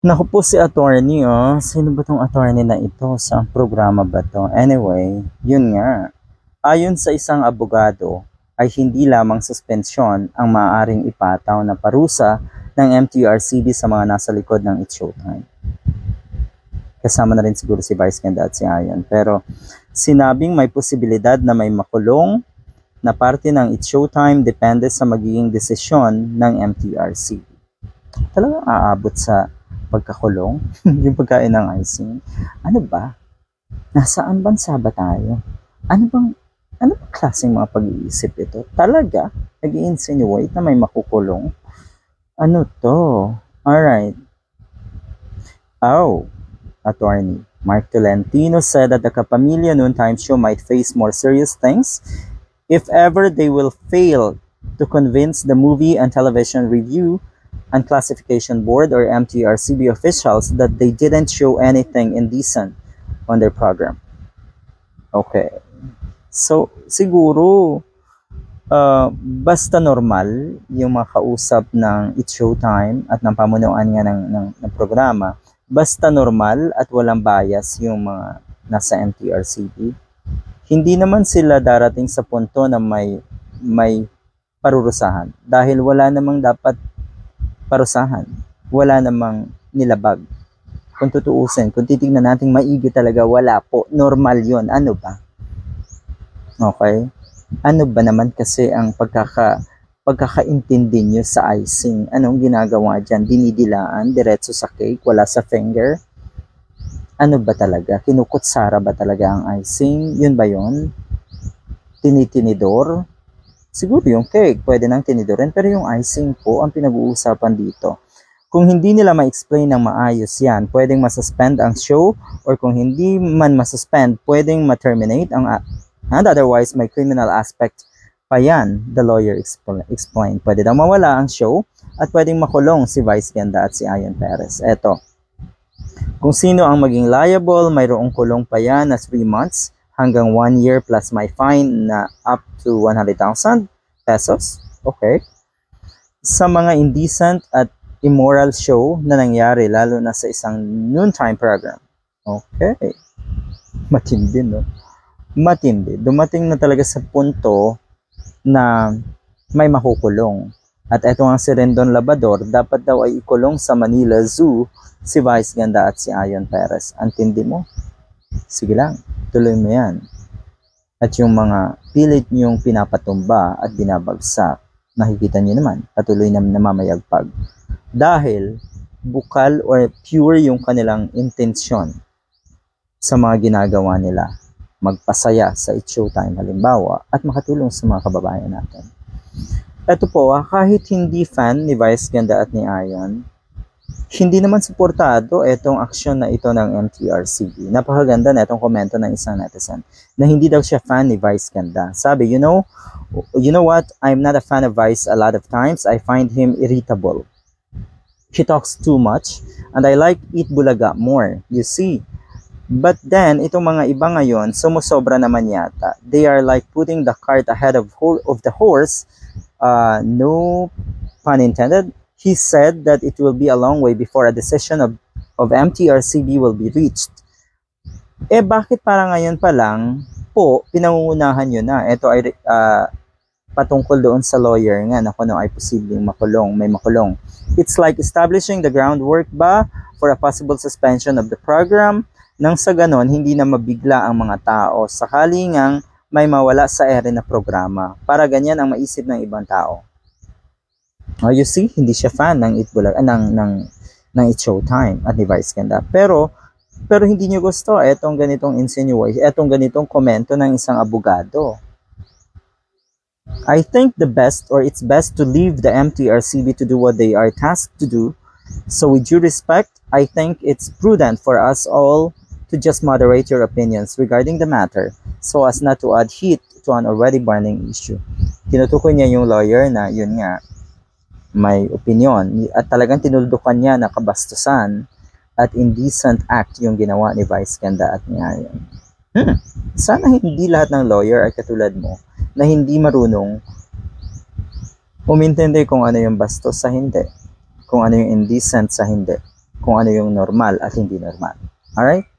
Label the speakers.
Speaker 1: Naku po si attorney, oh. Sino ba tong attorney na ito? Saan programa ba to? Anyway, yun nga. Ayon sa isang abogado, ay hindi lamang suspensyon ang maaaring ipataw na parusa ng MTRCB sa mga nasa likod ng It's Showtime. Kasama na rin siguro si Vice Ganda at si Ayon. Pero sinabing may posibilidad na may makulong na parte ng It's Showtime depende sa magiging desisyon ng MTRCB. Talagang aabot sa pagkakulong, yung pagkain ng icing. Ano ba? Nasaan bansa ba tayo? Ano bang klaseng mga pag-iisip ito? Talaga? Nag-i-insinuate na may makukulong? Ano to? Alright. Oh, attorney Mark Tolentino said that the Kapamilya Noontime Show might face more serious things if ever they will fail to convince the Movie and Television Review and Classification Board or MTRCB officials that they didn't show anything indecent on their program. Okay. So, siguro, basta normal yung mga kausap ng It's Showtime at ng pamunuan nga ng programa, basta normal at walang bias yung mga nasa MTRCB, hindi naman sila darating sa punto na may parurusahan dahil wala namang dapat parusahan. Wala namang nilabag. Kung tutuusin, kung titignan natin maigi talaga, wala po. Normal yon. Ano ba? Okay? Ano ba naman kasi ang pagkakaintindi nyo sa icing? Anong ginagawa dyan? Dinidilaan? Diretso sa cake? Wala sa finger? Ano ba talaga? Kinukutsara ba talaga ang icing? Yun ba yun? Tinitinidor? Siguro yung cake, pwede nang tinidorin, pero yung icing po ang pinag-uusapan dito. Kung hindi nila ma-explain ng maayos yan, pwedeng masuspend ang show, or kung hindi man masuspend, pwedeng ma-terminate and otherwise may criminal aspect pa yan, the lawyer explained. Pwede daw mawala ang show, at pwedeng makulong si Vice Ganda at si Ayon Perez. Eto, kung sino ang maging liable, mayroong kulong pa yan na 3 months, hanggang 1 year plus may fine na up to 100,000 pesos. Okay. Sa mga indecent at immoral show na nangyari, lalo na sa isang noontime program. Okay. Matindi, no? Matindi. Dumating na talaga sa punto na may makukulong. At eto ang si Rendon Labador, dapat daw ay ikulong sa Manila Zoo si Vice Ganda at si Ayon Perez. Antindi mo? Sige lang, tuloy mo yan. At yung mga pilit niyong pinapatumba at binabagsak, nakikita niyo naman, patuloy na namamayagpag. Dahil bukal or pure yung kanilang intensyon sa mga ginagawa nila. Magpasaya sa It's Showtime halimbawa at makatulong sa mga kababayan natin. Ito po, kahit hindi fan ni Vice Ganda at ni Ayon, hindi naman suportado itong aksyon na ito ng MTRCB. Napakaganda na itong komento ng isang netizen na hindi daw siya fan ni Vice Ganda. Sabi, you know what? I'm not a fan of Vice a lot of times. I find him irritable. He talks too much and I like Eat Bulaga more. You see? But then, itong mga iba ngayon, sumusobra naman yata. They are like putting the cart ahead of the horse. No pun intended. He said that it will be a long way before a decision of MTRCB will be reached. Bakit para ngayon pa lang po, pinangungunahan nyo na? Ito ay patungkol doon sa lawyer nga na kung ano ay posibleng may makulong. It's like establishing the groundwork ba for a possible suspension of the program nang sa ganon hindi na mabigla ang mga tao sakali ngang may mawala sa ere na programa. Para ganyan ang maisip ng ibang tao. You see, hindi siya fan ng It's Showtime at ni Vice Ganda. Pero hindi niyo gusto etong ganitong insinuation, etong ganitong komento ng isang abogado. I think it's best to leave the MTRCB to do what they are tasked to do. So with due respect, I think it's prudent for us all to just moderate your opinions regarding the matter so as not to add heat to an already burning issue. Tinutukoy niya yung lawyer na yun nga, may opinion at talagang tinuldukan niya na kabastusan at indecent act yung ginawa ni Vice Ganda at ni Ayon. Sana hindi lahat ng lawyer ay katulad mo na hindi marunong umintindi kung ano yung bastos sa hindi, kung ano yung indecent sa hindi, kung ano yung normal at hindi normal. Alright?